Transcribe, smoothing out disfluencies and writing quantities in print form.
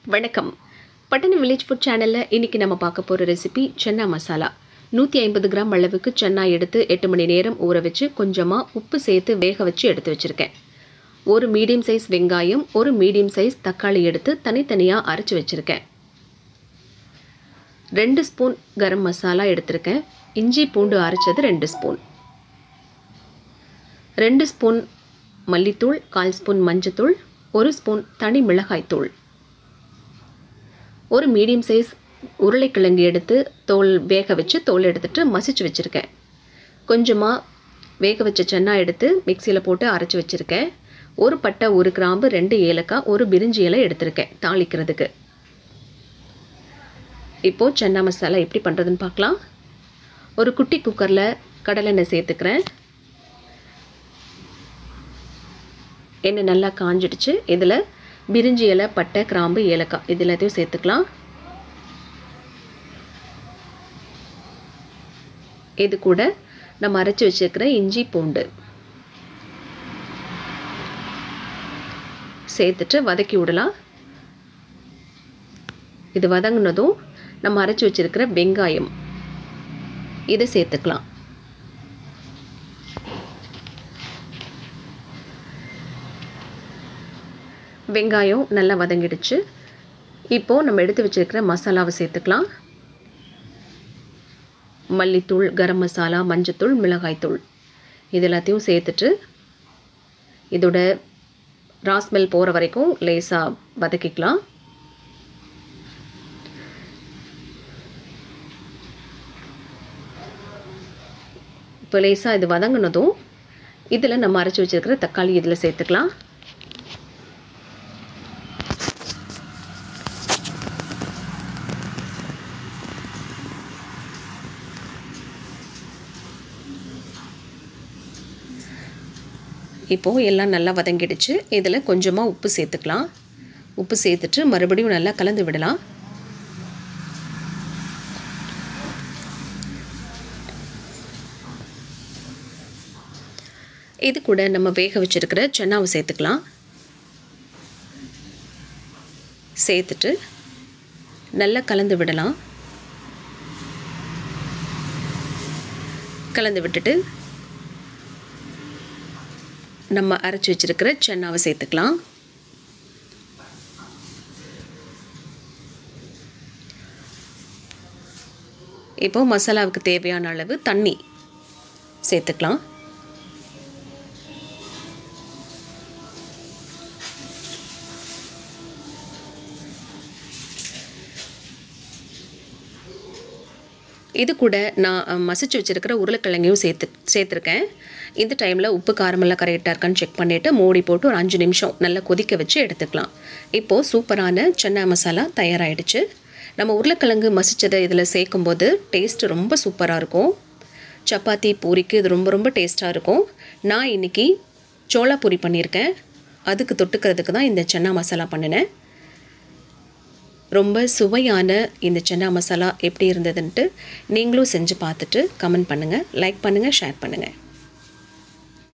வணக்கம். பட்டணம் village food சேனலில் இன்றைக்கி நம்ம பார்க்க போகிற ரெசிபி சன்னா மசாலா. 150 கிராம் அளவுக்கு சன்னா எடுத்து 8 மணி நேரம் ஊற வச்சு கொஞ்சமாக உப்பு சேர்த்து வேக வச்சு எடுத்து வச்சுருக்கேன். ஒரு மீடியம் சைஸ் வெங்காயம், ஒரு மீடியம் சைஸ் தக்காளி எடுத்து தனித்தனியாக அரைச்சி வச்சுருக்கேன். 2 ஸ்பூன் கரம் மசாலா எடுத்திருக்கேன். இஞ்சி பூண்டு அரைச்சது 2 ஸ்பூன். 2 ஸ்பூன் மல்லித்தூள், 1/4 ஸ்பூன் மஞ்சத்தூள், 1 ஸ்பூன் தனி மிளகாய்த்தூள். ஒரு மீடியம் சைஸ் உருளைக்கிழங்கு எடுத்து தோல் வேக வச்சு தோல் எடுத்துட்டு மசிச்சு வச்சுருக்கேன். கொஞ்சமாக வேக வச்ச சன்னா எடுத்து மிக்சியில் போட்டு அரைச்சி வச்சுருக்கேன். ஒரு பட்டை, ஒரு கிராம்பு, 2 ஏலக்காய், ஒரு பிரிஞ்சி இலை எடுத்திருக்கேன் தாளிக்கிறதுக்கு. இப்போது சன்னா மசாலா எப்படி பண்ணுறதுன்னு பார்க்கலாம். ஒரு குட்டி குக்கரில் கடலெண்ணெய் சேர்த்துக்கிறேன். எண்ணெய் நல்லா காஞ்சிடுச்சு. இதில் பிரிஞ்சி இலை, பட்டை, கிராம்பு, ஏலக்காய் இது எல்லாத்தையும் சேர்த்துக்கலாம். இது கூட நம்ம அரைச்சி வச்சுருக்கிற இஞ்சி பூண்டு சேர்த்துட்டு வதக்கி விடலாம். இது வதங்கினதும் நம்ம அரைச்சி வச்சுருக்கிற வெங்காயம் இதை சேர்த்துக்கலாம். வெங்காயம் நல்லா வதங்கிடுச்சு. இப்போது நம்ம எடுத்து வச்சுருக்கிற மசாலாவை சேர்த்துக்கலாம். மல்லித்தூள், கரம் மசாலா, மஞ்சத்தூள், மிளகாய்த்தூள் இது எல்லாத்தையும் சேர்த்துட்டு இதோட ராஸ்மெல் போகிற வரைக்கும் லேசாக வதக்கிக்கலாம். இப்போ லேசாக இது வதங்கினதும் இதில் நம்ம அரைச்சி வச்சுருக்கிற தக்காளி இதில் சேர்த்துக்கலாம். இப்போது எல்லாம் நல்லா வதங்கிடுச்சு. இதில் கொஞ்சமாக உப்பு சேர்த்துக்கலாம். உப்பு சேர்த்துட்டு மறுபடியும் நல்லா கலந்து விடலாம். இது கூட நம்ம வேக வச்சுருக்கிற சன்னாவை சேர்த்துக்கலாம். சேர்த்துட்டு நல்லா கலந்து விடலாம். கலந்து விட்டுட்டு நம்ம அரைச்சி வச்சுருக்கிற சன்னாவை சேர்த்துக்கலாம். இப்போது மசாலாவுக்கு தேவையான அளவு தண்ணி சேர்த்துக்கலாம். இது கூட நான் மசிச்சு வச்சுருக்கிற உருளைக்கிழங்கையும் சேர்த்துருக்கேன். இந்த டைமில் உப்பு காரமெல்லாம் கரெக்டாக இருக்கான்னு செக் பண்ணிவிட்டு மூடி போட்டு ஒரு 5 நிமிஷம் நல்லா கொதிக்க வச்சு எடுத்துக்கலாம். இப்போது சூப்பரான சன்னா மசாலா தயாராகிடுச்சு. நம்ம உருளைக்கிழங்கு மசிச்சதை இதில் சேர்க்கும்போது டேஸ்ட்டு ரொம்ப சூப்பராக இருக்கும். சப்பாத்தி, பூரிக்கு இது ரொம்ப ரொம்ப டேஸ்ட்டாக இருக்கும். நான் இன்றைக்கி சோளா பூரி பண்ணியிருக்கேன். அதுக்கு தொட்டுக்கிறதுக்கு தான் இந்த சன்னா மசாலா பண்ணினேன். ரொம்ப சுவையான இந்த சன்னா மசாலா எப்படி இருந்ததுன்ட்டு நீங்களும் செஞ்சு பார்த்துட்டு கமெண்ட் பண்ணுங்கள், லைக் பண்ணுங்கள், ஷேர் பண்ணுங்கள்.